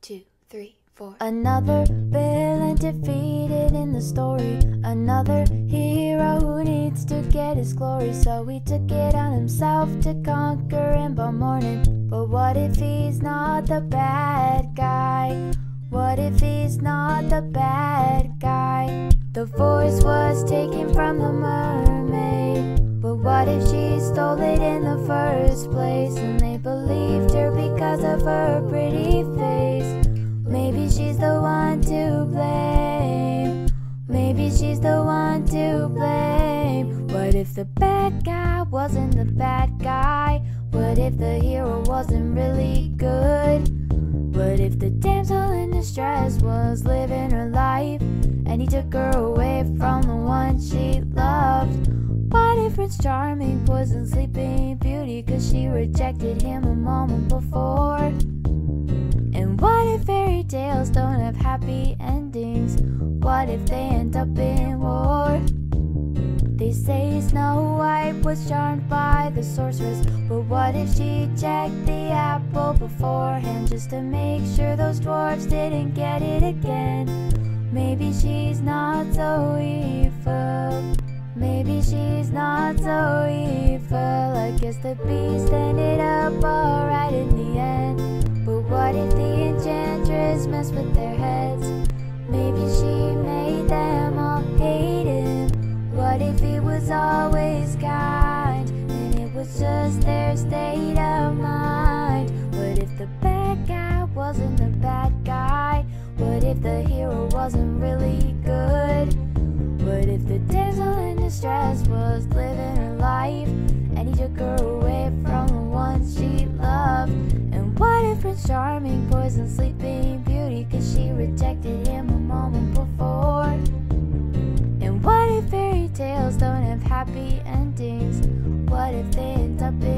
2, 3, 4. Another villain defeated in the story. Another hero who needs to get his glory. So he took it on himself to conquer him by morning. But what if he's not the bad guy? What if he's not the bad guy? The voice was taken from the mermaid. But what if she stole it in the first place? And they believed her because of her pretty face. Maybe she's the one to blame. Maybe she's the one to blame. What if the bad guy wasn't the bad guy? What if the hero wasn't really good? What if the damsel in distress was living her life and he took her away from the one she loved? What if Prince Charming poisoned Sleeping Beauty cause she rejected him a moment before? And what if fairy tales don't have happy endings? What if they end up in war? They say Snow White was charmed by the sorceress, but what if she checked the apple beforehand just to make sure those dwarfs didn't get it again? Maybe she's not so evil. Maybe she's not so evil. I guess the beast ended up alright in the end. But what if the enchantress messed with their heads? Maybe she made them all hate him. What if he was always kind and it was just their state of mind? What if the bad guy wasn't the bad guy? What if the hero wasn't really good? What if the damsel in distress was living her life and he took her away from the one she loved? And what if Prince Charming poisoned Sleeping Beauty cause she rejected him a moment before? And what if fairy tales don't have happy endings? What if they end up in